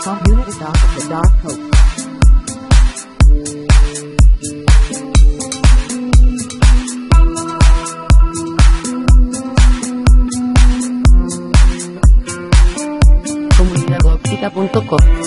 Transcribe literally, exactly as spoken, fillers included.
Community Doc of the Dark Hope. comunidad óptica punto com